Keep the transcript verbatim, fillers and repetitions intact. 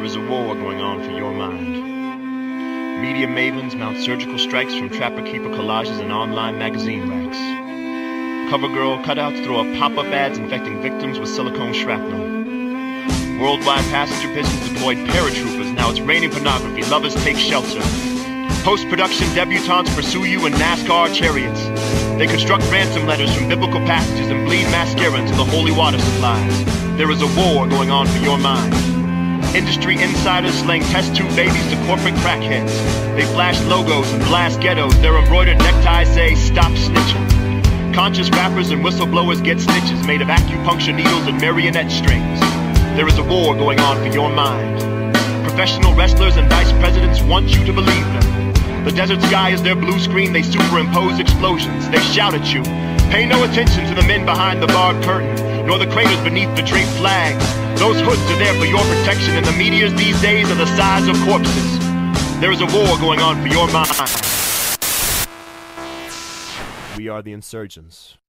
is a war going on for your mind. Media mavens mount surgical strikes from trapper-keeper collages and online magazine racks. CoverGirl cutouts throw up pop-up ads infecting victims with silicone shrapnel. Worldwide passenger pigeons deployed paratroopers. Now it's raining pornography. Lovers take shelter. Post-production debutantes pursue you in NASCAR chariots. They construct ransom letters from biblical passages and bleed mascara into the holy water supplies. There is a war going on for your mind. Industry insiders slaying test tube babies to corporate crackheads. They flash logos and blast ghettos. Their embroidered neckties say, "Stop snitching." Conscious rappers and whistleblowers get stitches made of acupuncture needles and marionette strings. There is a war going on for your mind. Professional wrestlers and vice presidents want you to believe them. The desert sky is their blue screen. They superimpose explosions. They shout at you. Pay no attention to the men behind the barred curtain, nor the craters beneath the draped flags. Those hoods are there for your protection, and the meteors these days are the size of corpses. There is a war going on for your mind. We are the insurgents.